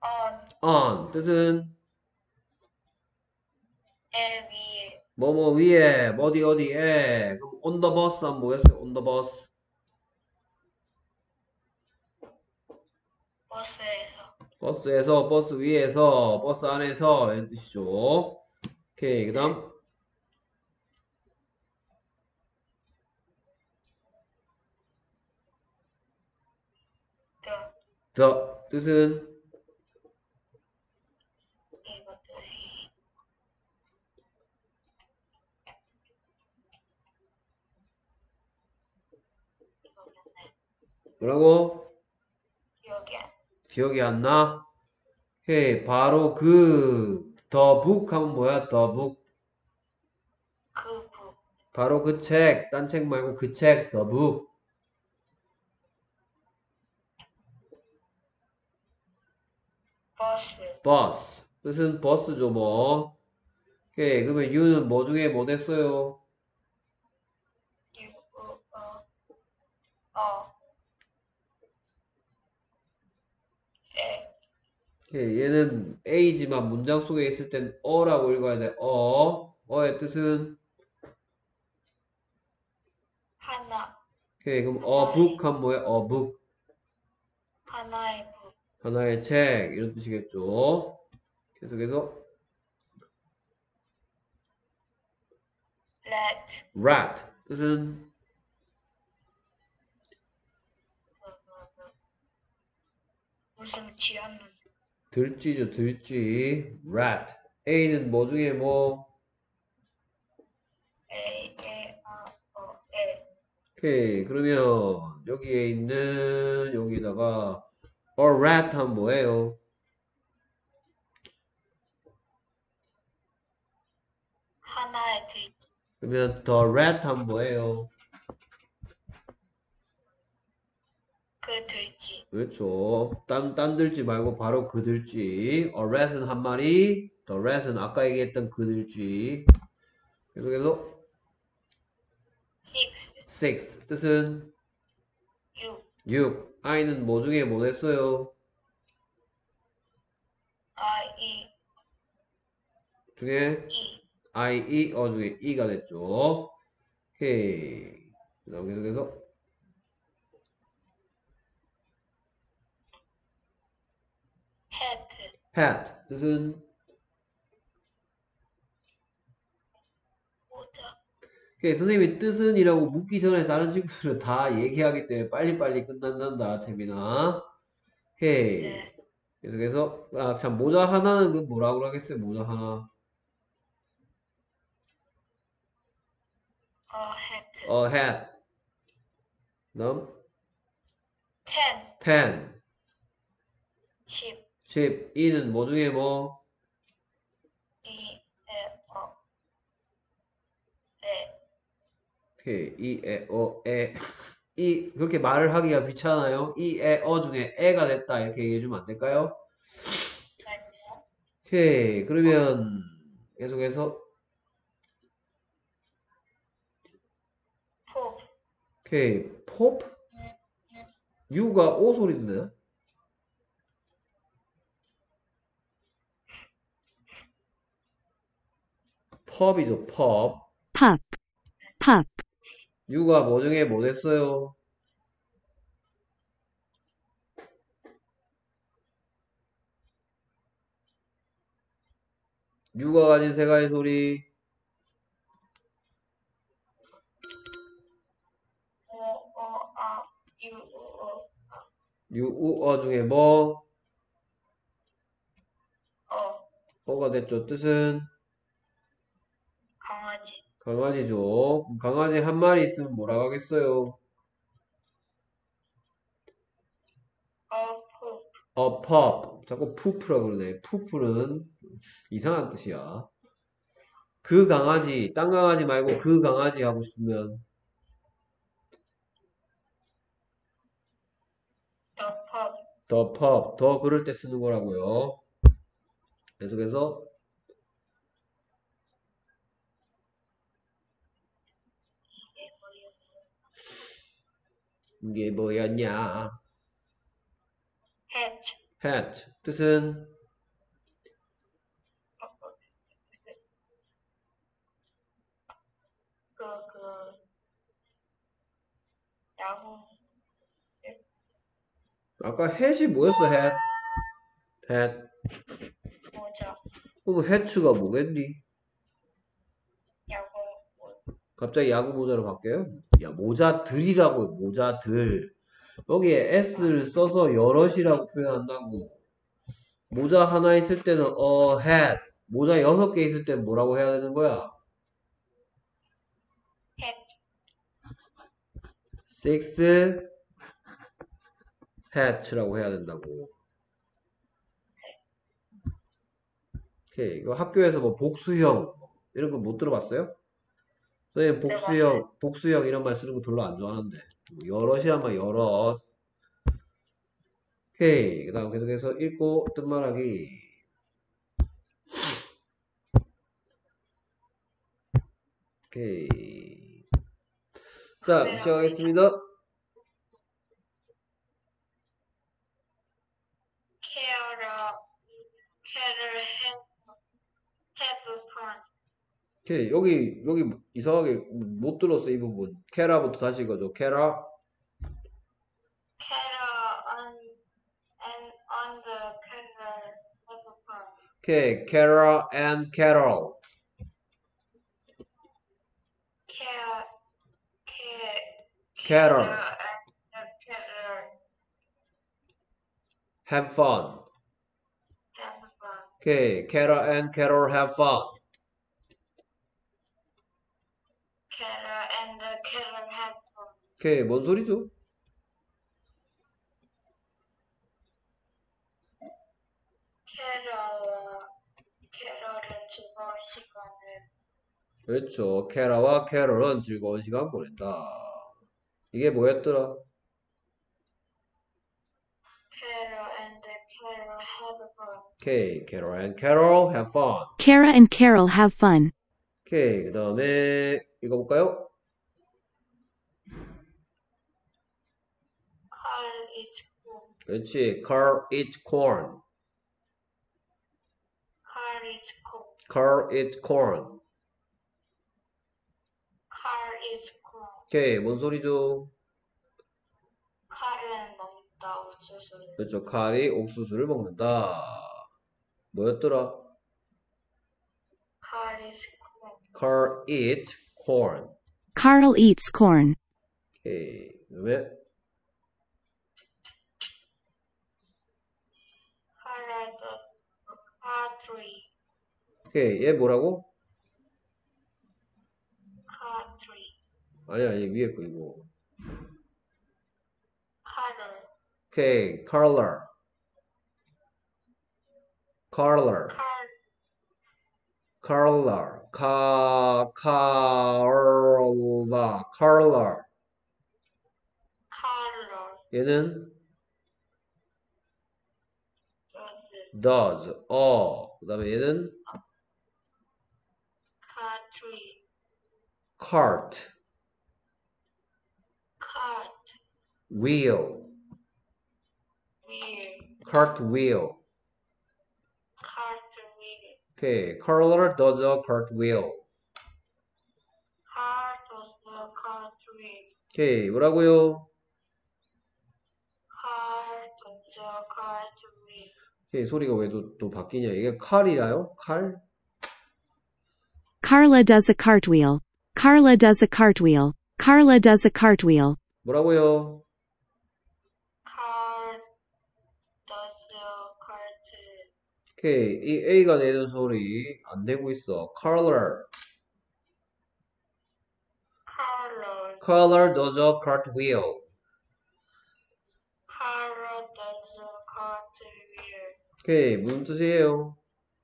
on 뜻은 에 위에. 뭐뭐 위에 어디 어디에. 그럼 on the bus 하면 뭐였어요? on the bus. 버스에서. 버스에서, 버스 위에서, 버스 안에서 이런 뜻이죠. 오케이. 그 네. 다음 더. the 뜻은 이것들이. 기억이 안 나요. 뭐라고? 기억이 안. 기억이 안 나? 오케이. 바로 그 the book 하면 뭐야? the book. 그 부. 바로 그 책. 딴 책 말고 그 책. the book. 버스. bus. 뜻은 버스죠 뭐. 오케이. 그러면 you는 뭐 중에 뭐 됐어요? 유. 어. 에. 오케이. 얘는 A지만 문장 속에 있을 땐 어라고 읽어야 돼. 어의 뜻은 하나. 오케이. 그럼 하나의. book 하면 뭐야? book. 하나의 부. 하나의 책 이런 뜻이겠죠. 계속해서 렛. rat 뜻은 웃음 지었는. 들쥐죠. 들쥐. rat. A는 뭐 중에 뭐? 에. 에. 에. 오케이. 그러면 여기에 있는 여기다가 a rat 하면 뭐예요? 하나의 들쥐. 그러면 the rat 하면 뭐예요? 그 들쥐. 그렇죠. 딴 들쥐 말고 바로 그 들쥐. a rat은 한 마리, the rat은 아까 얘기했던 그 들쥐. 계속해서 six. six 뜻은 육. 6. I는 뭐 중에 뭐 됐어요? I. 중에 이. I, E, 중에 E가 됐죠. 오케이. 그 다음 계속해서 hat. hat 뜻은 모자. 오케이. 선생님이 뜻은 이라고 묻기 전에 다른 친구들은 다 얘기하기 때문에 빨리빨리 끝난단다 재민아. 오케이. 네. 계속해서 참 모자 하나는 그 뭐라고 하겠어요? 모자 하나. hat. hat. 그다음 ten. 10. 10. 10. E는 뭐 중에 뭐? 이. 에. 에. 오케이. E, 에. 이 그렇게 말을 하기가 귀찮아요. 이, 중에 애가 됐다 이렇게 얘기해주면 안 될까요? 아니요. 오케이. 그러면 계속해서 포. 오케이. 팝? U가 O 소리 드나요? 펍이죠. 펍. pop, pop, U가 뭐 중에 뭐 됐어요? U가 가진 세 가지 소리. 유. U, 우, 중에 뭐? 어. 어가 됐죠. 뜻은 강아지. 강아지죠. 그럼 강아지 한 마리 있으면 뭐라고 하겠어요? 푸. pup. 자꾸 푸프라 그러네. 푸프는 이상한 뜻이야. 그 강아지, 딴 강아지 말고 그 강아지 하고 싶으면 더 펍. the pup. 더 그럴 때 쓰는 거라고요. 계속해서 이게 뭐였냐? hat. hat. 뜻은 야구, 아까 hat이 뭐였어? hat. hat. 모자, 그럼 hat가 뭐겠니? 야구, 갑자기 야구 모자로 바뀌어요? 야, 모자들이라고, 모자들. 여기에 s를 써서 여럿이라고 표현한다고. 모자 하나 있을 때는 hat. 모자 6개 있을 때는 뭐라고 해야 되는 거야? hat, 6 hat라고 해야 된다고. 오케이. 이거 학교에서 뭐 복수형 이런 거 못 들어봤어요? 선생님 복수형 이런 말 쓰는 거 별로 안 좋아하는데. 여럿이란 말 여럿. 오케이. 그 다음 계속해서 읽고 뜻말하기. 오케이. 자, 시작하겠습니다. care, have fun. 오케이. 여기 이상하게 못 들었어, 이 부분. 캐라부터 다시 읽어줘. 캐라. Carol on the Carol have fun. 오케이. 캐라 and 캐럴. Care, 캐럴. and Carol have fun. have fun. 오케이. 캐라 and 캐럴 have fun. Carol and Carol have fun. 오케이. 뭔 소리죠? 캐럴은 즐거운 시간을 그렇죠. 캐라와 캐럴은 즐거운 시간 보낸다. 이게 뭐였더라? Carol and Carol have fun. 오케이. 캐럴 and 캐럴 have fun. Kara and Carol have fun. 오케이. 그 다음에 읽어볼까요? Carl is cool. 그렇지. Carl eats corn. Carl is cool. Carl eats corn. Carl is cool. 오케이. 뭔 소리죠? 칼은 먹다 옥수수를. 그렇죠. 칼이 옥수수를 먹는다. 뭐였더라? Carl is cool. Carl eats corn. Carl eats corn. 오케이. 그 다음에 Carl does car tree. 오케이. 얘 뭐라고? car tree. 아니야. 얘 위에 거 이거. Carol. 오케이. Color. Color. Color. Color. Carol 얘는 does does. 그 다음에 얘는 car tree. cart. Cart wheel. wheel. cartwheel. Cart wheel. 오케이. Color does a cartwheel. Car does the cart wheel. 오케이. 뭐라고요? Car does the cart wheel. 오케이. 소리가 왜 또 바뀌냐? 이게 칼이라요? 칼? Carla does a cartwheel. Carla does a cartwheel. Carla does a cartwheel. 뭐라고요? Car does the cart. 오케이. 이 A가 내는 소리 안 내고 있어. Color. Carol. Color does a cartwheel. Carol does the cart wheel. 오케이. 무슨 뜻이에요?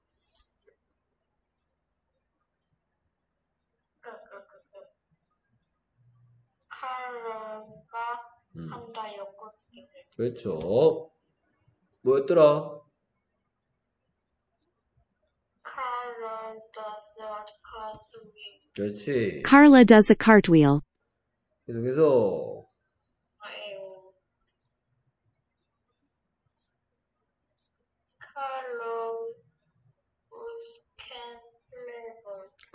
Carol가 한다 여권을. 그렇죠. 뭐였더라? Carol does the cart wheel. 그렇지. Carla does a cartwheel. 계속해서 아유.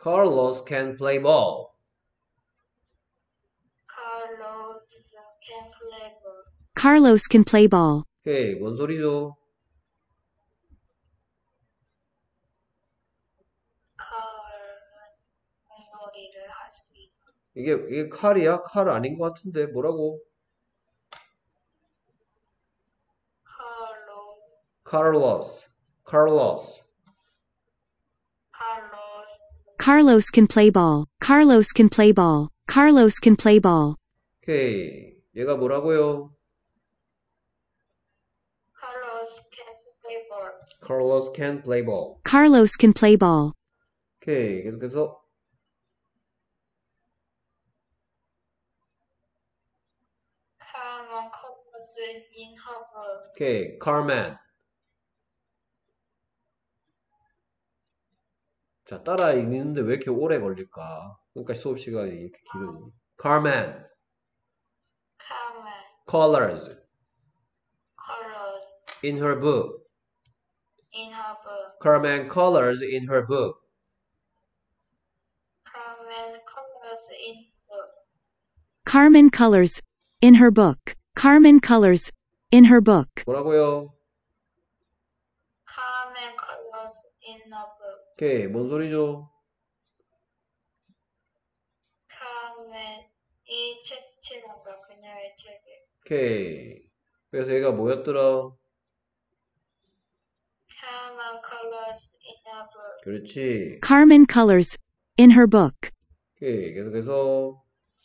Carlos can play ball. Carlos can play ball. Carlos can play ball. 오케이, 뭔 소리죠? 칼은 공놀이를 할 수 있다. 이게 칼이야? 칼 아닌 것 같은데 뭐라고? Carlos, Carlos. Carlos, Carlos can play ball. Carlos can play ball. Carlos can play ball. 오케이, 얘가 뭐라고요? Carlos can play ball. Carlos can play ball. Carlos can play ball. 오케이, 계속해서 Carmen Carlos in her book. 오케이, Carman. 자, 따라 읽는데 왜 이렇게 오래 걸릴까? 그러니까 수업 시간이 이렇게 길어지니. Carman. Carmen Colors Carlos in her book. in her book. Carman colors in her book. Carmen Carlos in book. Carmen colors in her book. Carmen colors in her book. 뭐라고요? Carmen Carlos in her book. 오케이, 뭔 소리죠? 카멘이 채취한다. 그녀의 책에. 오케이. 그래서 얘가 뭐였더라? Carmen Carlos in her book. 그렇지. Carmen colors in her book. 오케이, 계속해서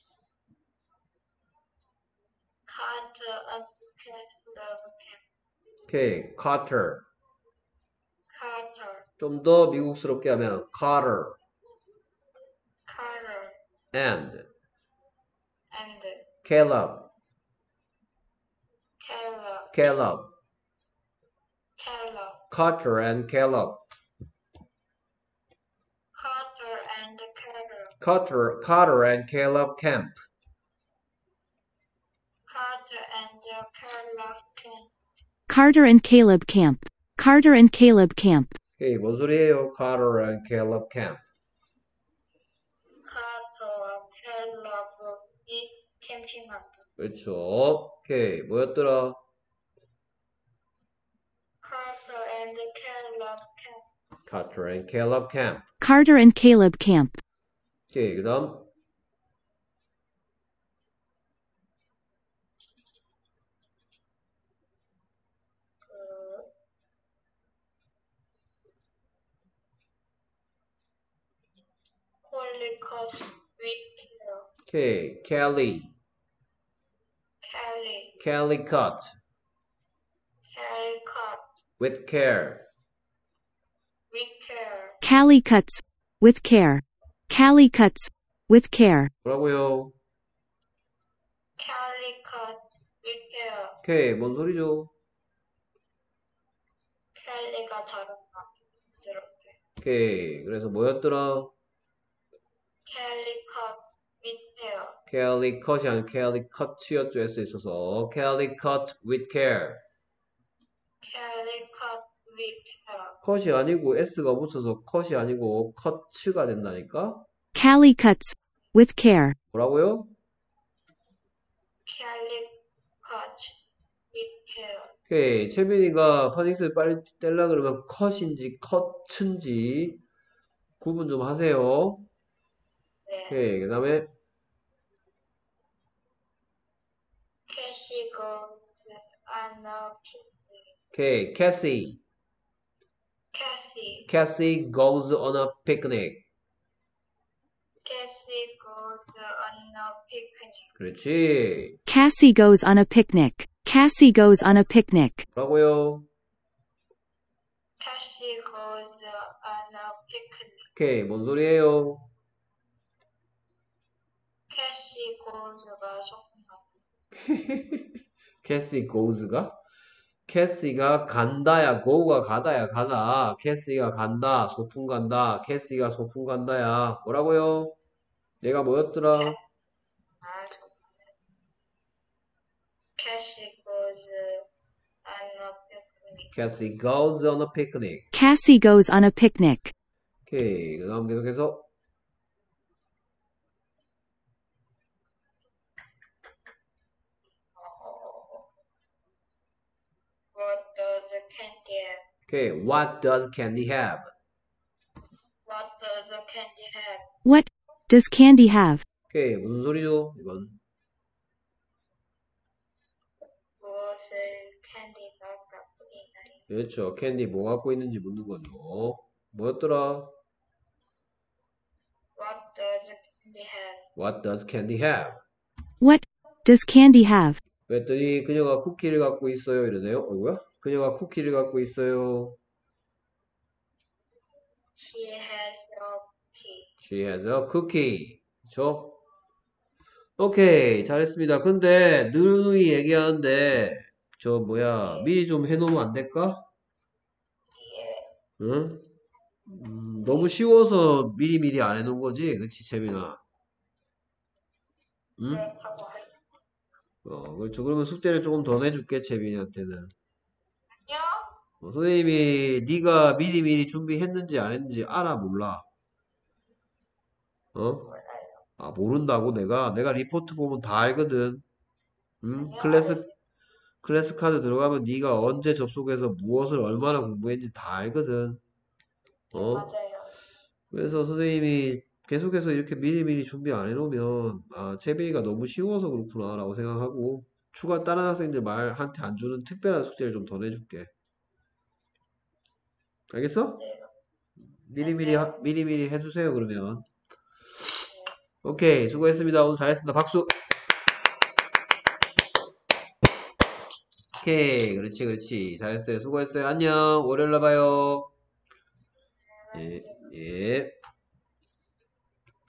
Carter and Love Camp. 오케이, Carter. Carter, 좀 더 미국스럽게 하면 Carter Carter, and and Caleb. Caleb, Caleb. Caleb. Carter and Caleb. Carter and Caleb. Carter and Caleb Camp. Carter and Caleb Camp. Carter and Caleb camp. Carter and Caleb camp. 오케이, 뭔 소리예요? Carter and Caleb Camp. Carter and Caleb이 캠핑한다. 그렇죠. 오케이, 뭐였더라? Carter and Caleb Camp. Carter and Caleb Camp. Carter and Caleb camp. 오케이, 그 다음 Holocaust with 오케이, Kelly. Kelly. Kelly cut Kelly cut with care. with care. Callie cuts with care. Callie cuts with care. 뭐라고요? Kelly cut with care. 오케이, 뭔 소리죠? 켈리가 자른다. 스럽게. 오케이, 그래서 뭐였더라? Kelly cut with care. Kelly cut이 아니라 Kelly cut이었죠. S 있어서 Kelly cut with care. Kelly cut with care. 컷이 아니고 S가 붙어서 컷이 아니고 컷츠가 된다니까? Callie cuts with care. 뭐라고요? Kelly cut with care. 오케이, 채빈이가 파닉스를 빨리 떼려 그러면 컷인지 컷츠인지 구분 좀 하세요. 네. 오케이, 그 다음에 Cassie goes on a picnic. 오케이, Cassie. Cassie. Cassie goes on a picnic. Cassie goes on a picnic. 그렇지. Cassie goes on a picnic. Cassie goes on a picnic. 뭐라고요? Cassie goes on a picnic. 오케이, 뭔 소리예요? Cassie goes가 소풍. 캐시 goes가? 캐시가 간다야, go가 가다야, 가다. 캐시가 간다, 소풍 간다. 캐시가 소풍 간다야. 뭐라고요? 얘가 뭐였더라? 아, 소풍. Cassie goes on a picnic. 캐시 goes on a picnic. Cassie goes on a picnic. 오케이, 그 다음 계속해서 오케이. What does candy have? What does the candy have? What does candy have? 오케이. 무슨 소리죠? 이건. 무엇을 캔디가 갖고 있나요? 그렇죠. 캔디 뭐 갖고 있는지 묻는 거죠. 뭐였더라? What does candy have? What does candy have? What does candy have? 그랬더니 그녀가 쿠키를 갖고 있어요. 이러네요. 어이구야? 그녀가 쿠키를 갖고 있어요. She has a key. She has a cookie. 그쵸? 오케이. 잘했습니다. 근데 누누이 얘기하는데 저 뭐야 미리 좀 해놓으면 안 될까? 예. 응? 너무 쉬워서 미리미리 안 해놓은 거지? 그치 채민아? 응? 그렇다고 하요. 그렇죠. 그러면 숙제를 조금 더 내줄게 채민이한테는. 아니요. 선생님이 네가 미리미리 준비했는지 안 했는지 알아 몰라? 어? 몰라요. 아 모른다고 내가 리포트 보면 다 알거든. 응? 아니요, 클래스 카드 들어가면 네가 언제 접속해서 무엇을 얼마나 공부했는지 다 알거든. 어? 맞아요. 그래서 선생님이 계속해서 이렇게 미리미리 준비 안 해놓으면 아 채빈이가 너무 쉬워서 그렇구나 라고 생각하고 추가 다른 학생들 말한테 안 주는 특별한 숙제를 좀 더 내줄게. 알겠어? 네. 미리미리 해주세요 그러면. 오케이 수고했습니다. 오늘 잘했습니다. 박수. 오케이 그렇지 잘했어요. 수고했어요. 안녕 월요일날 봐요. 예.